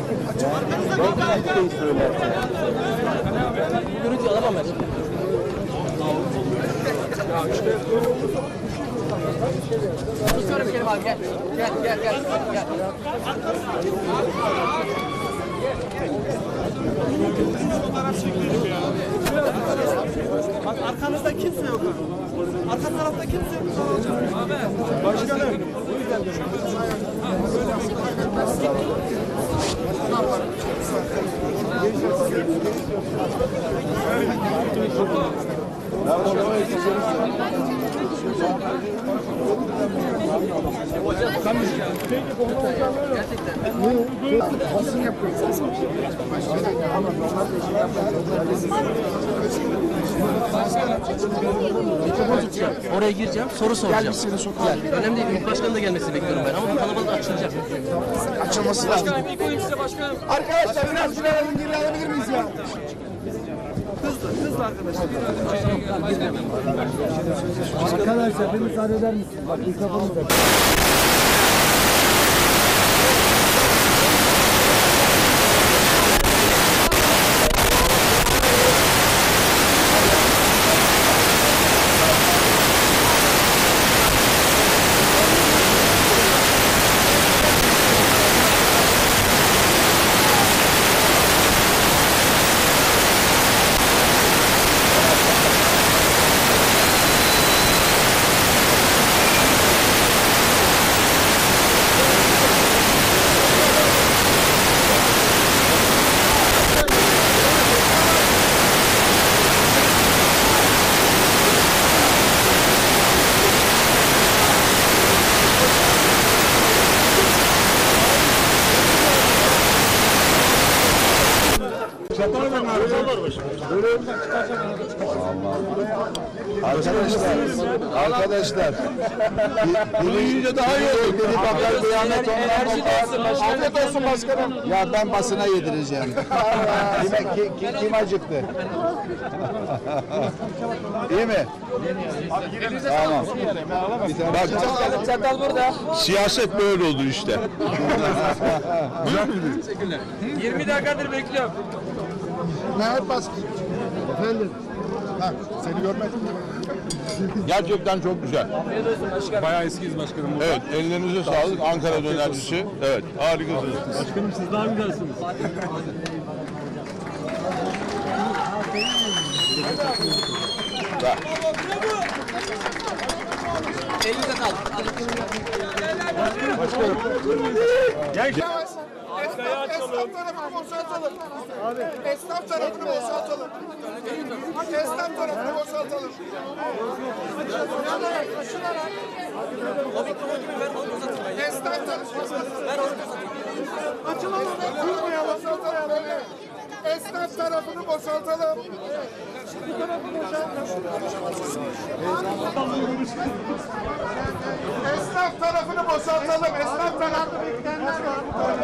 Görüntü alamam ben. Sonra bir kere abi gel. Gel. Bak arkanızda kimse yok. Arka tarafta kimse yok. Başkanım. Basın yapıyoruz. Oraya gireceğim, soru soracağım. Gel. Önemli değil, İl Başkanı da gelmesini bekliyorum ben ama bu kalabalık açılacak. Açılması lazım. Arkadaşlar biraz şuraya geri alabilir miyiz ya? Hızlı arkadaşlar. Arkadaşlar bir müsaade eder misiniz? Bak mikrofonumuz var. Arkadaşlar, yürüyünce daha iyi olur. Dedi bakar kıyamet ondan. Afiyet olsun başkanım. Ya ben basına yedireceğim. Kim acıktı? İyi mi? Tamam. Bak, Çatal burada. siyaset böyle oldu işte. Teşekkürler. 20 dakikadır bekliyorum. Mehmet Baskın. Efendim. Ha, seni görmedim. Gerçekten çok güzel. Bayağı eskiyiz başkanım. Evet, ellerinize sağlık. Ankara dönercisi. Evet, harikasınız. Başkanım siz daha güzelsiniz. Elinize sağlık. Esnaf tarafını boşaltalım. Esnaf tarafını boşaltalım. Esnaf tarafını boşaltalım. Esnaf tarafını Esnaf tarafını boşaltalım. Esnaf tarafını boşaltalım. Esnaf tarafını bekleyenler var.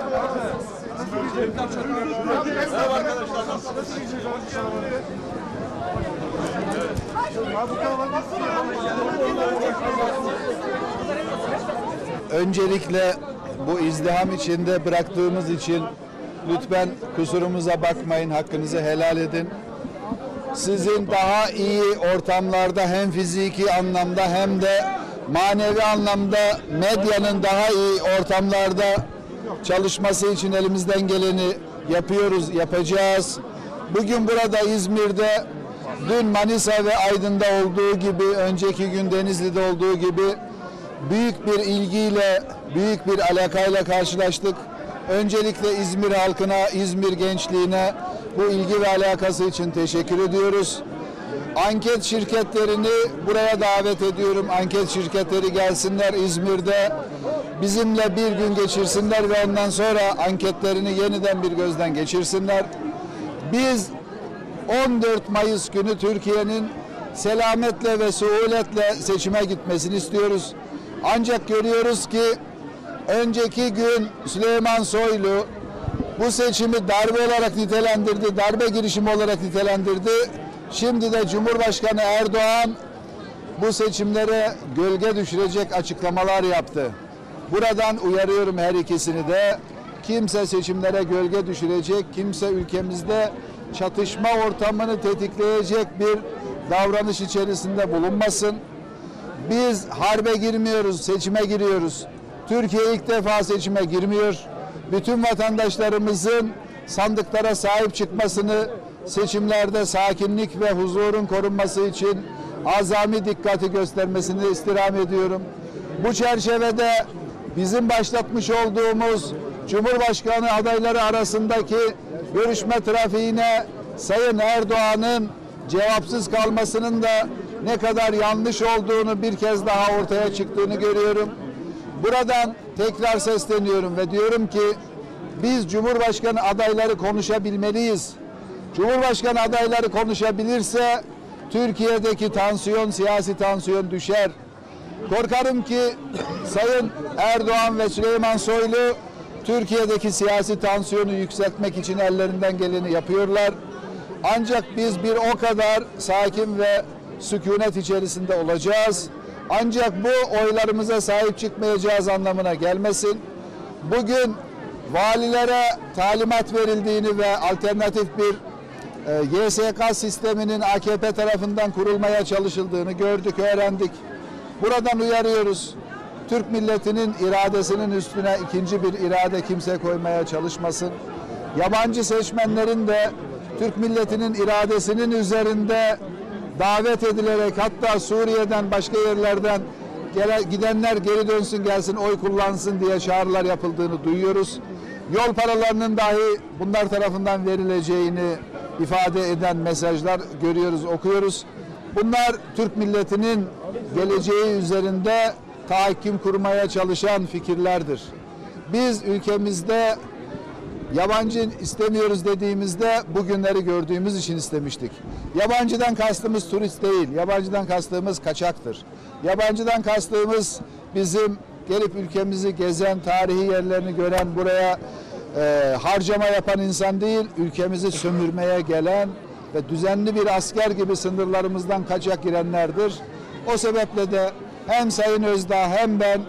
Öncelikle bu izdiham içinde bıraktığımız için lütfen kusurumuza bakmayın, hakkınızı helal edin. Sizin daha iyi ortamlarda hem fiziki anlamda hem de manevi anlamda medyanın daha iyi ortamlarda çalışması için elimizden geleni yapıyoruz, yapacağız. Bugün burada İzmir'de, dün Manisa ve Aydın'da olduğu gibi, önceki gün Denizli'de olduğu gibi büyük bir ilgiyle, büyük bir alakayla karşılaştık. Öncelikle İzmir halkına, İzmir gençliğine bu ilgi ve alakası için teşekkür ediyoruz. Anket şirketlerini buraya davet ediyorum. Anket şirketleri gelsinler İzmir'de. Bizimle bir gün geçirsinler ve ondan sonra anketlerini yeniden bir gözden geçirsinler. Biz 14 Mayıs günü Türkiye'nin selametle ve suhuletle seçime gitmesini istiyoruz. Ancak görüyoruz ki önceki gün Süleyman Soylu bu seçimi darbe olarak nitelendirdi, darbe girişimi olarak nitelendirdi. Şimdi de Cumhurbaşkanı Erdoğan bu seçimlere gölge düşürecek açıklamalar yaptı. Buradan uyarıyorum her ikisini de. kimse seçimlere gölge düşürecek, kimse ülkemizde çatışma ortamını tetikleyecek bir davranış içerisinde bulunmasın. Biz harbe girmiyoruz, seçime giriyoruz. Türkiye ilk defa seçime girmiyor. Bütün vatandaşlarımızın sandıklara sahip çıkmasını, seçimlerde sakinlik ve huzurun korunması için azami dikkati göstermesini istirham ediyorum. Bu çerçevede bizim başlatmış olduğumuz Cumhurbaşkanı adayları arasındaki görüşme trafiğine Sayın Erdoğan'ın cevapsız kalmasının da ne kadar yanlış olduğunu bir kez daha ortaya çıktığını görüyorum. Buradan tekrar sesleniyorum ve diyorum ki biz Cumhurbaşkanı adayları konuşabilmeliyiz. Cumhurbaşkanı adayları konuşabilirse Türkiye'deki tansiyon, siyasi tansiyon düşer. Korkarım ki Sayın Erdoğan ve Süleyman Soylu Türkiye'deki siyasi tansiyonu yükseltmek için ellerinden geleni yapıyorlar. Ancak biz bir o kadar sakin ve sükunet içerisinde olacağız. Ancak bu oylarımıza sahip çıkmayacağız anlamına gelmesin. Bugün valilere talimat verildiğini ve alternatif bir YSK sisteminin AKP tarafından kurulmaya çalışıldığını gördük, öğrendik. Buradan uyarıyoruz. Türk milletinin iradesinin üstüne ikinci bir irade kimse koymaya çalışmasın. Yabancı seçmenlerin de Türk milletinin iradesinin üzerinde davet edilerek, hatta Suriye'den, başka yerlerden gidenler geri dönsün, gelsin, oy kullansın diye çağrılar yapıldığını duyuyoruz. Yol paralarının dahi bunlar tarafından verileceğini ifade eden mesajlar görüyoruz, okuyoruz. Bunlar Türk milletinin geleceği üzerinde tahakküm kurmaya çalışan fikirlerdir. Biz ülkemizde yabancı istemiyoruz dediğimizde bugünleri gördüğümüz için istemiştik. Yabancıdan kastımız turist değil, yabancıdan kastımız kaçaktır. Yabancıdan kastımız bizim gelip ülkemizi gezen, tarihi yerlerini gören, buraya harcama yapan insan değil, ülkemizi sömürmeye gelen ve düzenli bir asker gibi sınırlarımızdan kaçak girenlerdir. O sebeple de hem Sayın Özdağ hem ben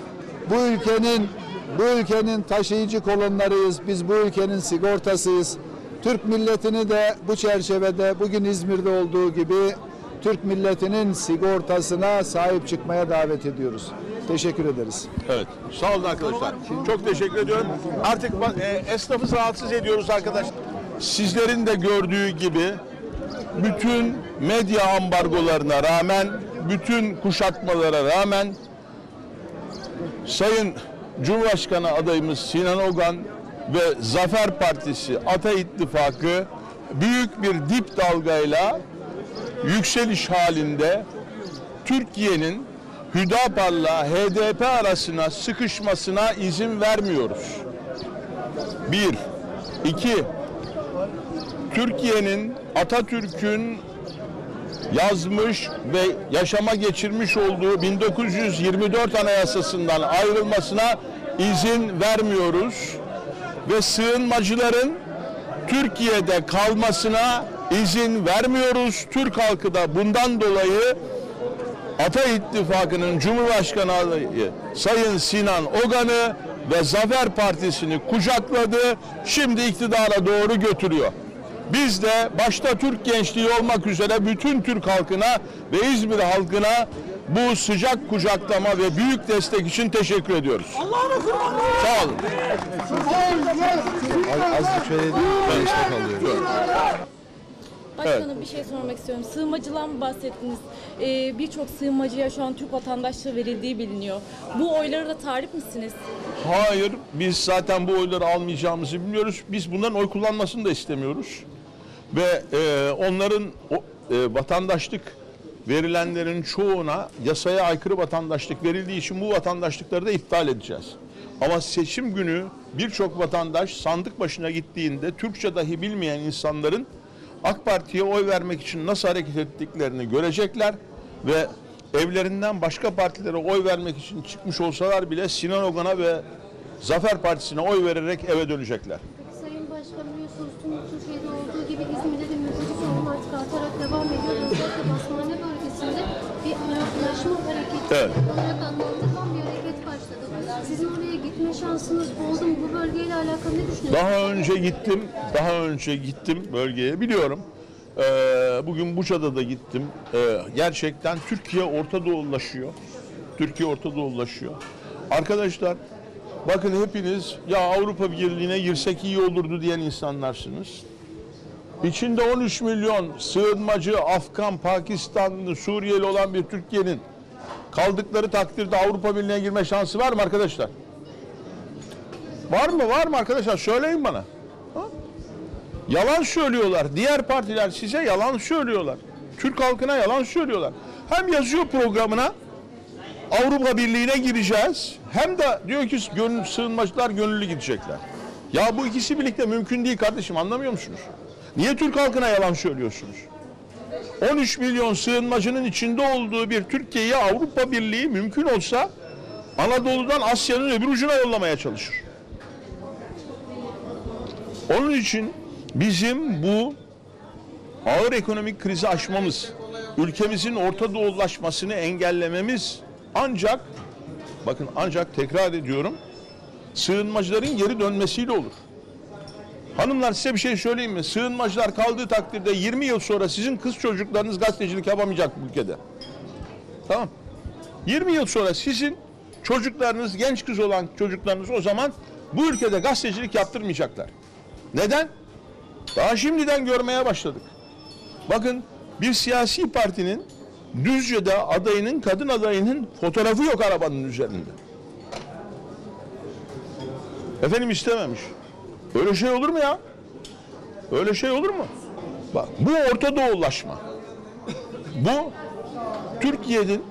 bu ülkenin taşıyıcı kolonlarıyız. Biz bu ülkenin sigortasıyız. Türk milletini de bu çerçevede bugün İzmir'de olduğu gibi Türk milletinin sigortasına sahip çıkmaya davet ediyoruz. Teşekkür ederiz. Evet. Sağ olun arkadaşlar. Çok teşekkür ediyorum. Artık esnafı rahatsız ediyoruz arkadaşlar. Sizlerin de gördüğü gibi bütün medya ambargolarına rağmen, bütün kuşatmalara rağmen Sayın Cumhurbaşkanı adayımız Sinan Ogan ve Zafer Partisi, Ata İttifakı büyük bir dip dalgayla yükseliş halinde. Türkiye'nin Hüdapar'la HDP arasına sıkışmasına izin vermiyoruz. Bir. İki. Türkiye'nin Atatürk'ün yazmış ve yaşama geçirmiş olduğu 1924 Anayasası'ndan ayrılmasına izin vermiyoruz ve sığınmacıların Türkiye'de kalmasına izin vermiyoruz. Türk halkı da bundan dolayı Ata İttifakı'nın Cumhurbaşkanı adayı Sayın Sinan Ogan'ı ve Zafer Partisi'ni kucakladı. Şimdi iktidara doğru götürüyor. Biz de başta Türk gençliği olmak üzere bütün Türk halkına ve İzmir halkına bu sıcak kucaklama ve büyük destek için teşekkür ediyoruz. Sağ olun. Azıcık şöyle değil, ben işte kalıyorum. Başkanım bir şey sormak istiyorum. Sığınmacıdan mı bahsettiniz? Birçok sığınmacıya şu an Türk vatandaşlığı verildiği biliniyor. Bu oyları da talip misiniz? Hayır, biz zaten bu oyları almayacağımızı biliyoruz. Biz bunların oy kullanmasını da istemiyoruz. Ve onların vatandaşlık verilenlerin çoğuna yasaya aykırı vatandaşlık verildiği için bu vatandaşlıkları da iptal edeceğiz. Ama seçim günü birçok vatandaş sandık başına gittiğinde Türkçe dahi bilmeyen insanların AK Parti'ye oy vermek için nasıl hareket ettiklerini görecekler ve evlerinden başka partilere oy vermek için çıkmış olsalar bile Sinan Ogan'a ve Zafer Partisi'ne oy vererek eve dönecekler. Sayın Başkan, biliyorsunuz tüm Türkiye'de olduğu gibi İzmir'de de mülteci sorunu artık artarak devam ediyor. Özellikle Basmane bölgesinde bir Araplaşma hareketi olarak adlandırılan bir hareket başladı. Sizin oraya gitme şansınız oldu mu? Bu bölgeyle alakalı ne düşünüyorsunuz? Daha önce gittim bölgeye, biliyorum. Bugün Buça'da da gittim. Gerçekten Türkiye Orta Doğulaşıyor. Arkadaşlar, bakın hepiniz ya Avrupa Birliği'ne girsek iyi olurdu diyen insanlarsınız. İçinde 13 milyon sığınmacı, Afgan, Pakistanlı, Suriyeli olan bir Türkiye'nin kaldıkları takdirde Avrupa Birliği'ne girme şansı var mı arkadaşlar? Var mı arkadaşlar? Söyleyin bana. Ha? Yalan söylüyorlar. Diğer partiler size yalan söylüyorlar. Türk halkına yalan söylüyorlar. Hem yazıyor programına Avrupa Birliği'ne gireceğiz, hem de diyor ki sığınmacılar gönüllü gidecekler. Ya bu ikisi birlikte mümkün değil kardeşim, anlamıyor musunuz? Niye Türk halkına yalan söylüyorsunuz? 13 milyon sığınmacının içinde olduğu bir Türkiye'ye Avrupa Birliği mümkün olsa Anadolu'dan Asya'nın öbür ucuna yollamaya çalışır. Onun için bizim bu ağır ekonomik krizi aşmamız, ülkemizin Orta Doğulaşmasını engellememiz ancak tekrar ediyorum, sığınmacıların geri dönmesiyle olur. Hanımlar, size bir şey söyleyeyim mi? Sığınmacılar kaldığı takdirde 20 yıl sonra sizin kız çocuklarınız gazetecilik yapamayacak bu ülkede. Tamam. 20 yıl sonra sizin çocuklarınız, genç kız olan çocuklarınız o zaman bu ülkede gazetecilik yaptırmayacaklar. Neden? Daha şimdiden görmeye başladık. Bakın, bir siyasi partinin Düzce'de kadın adayının fotoğrafı yok arabanın üzerinde. Efendim, istememiş. Öyle şey olur mu ya? Öyle şey olur mu? Bak, bu Orta Doğulaşma. Bu Türkiye'nin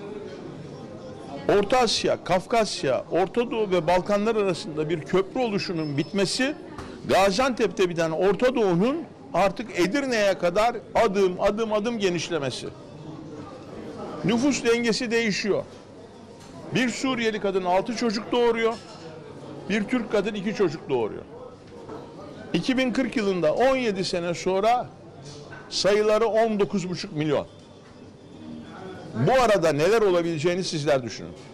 Orta Asya, Kafkasya, Orta Doğu ve Balkanlar arasında bir köprü oluşunun bitmesi, Gaziantep'te biten Orta Doğu'nun artık Edirne'ye kadar adım genişlemesi. Nüfus dengesi değişiyor. Bir Suriyeli kadın 6 çocuk doğuruyor. Bir Türk kadın 2 çocuk doğuruyor. 2040 yılında 17 sene sonra sayıları 19,5 milyon. Bu arada neler olabileceğini sizler düşünün.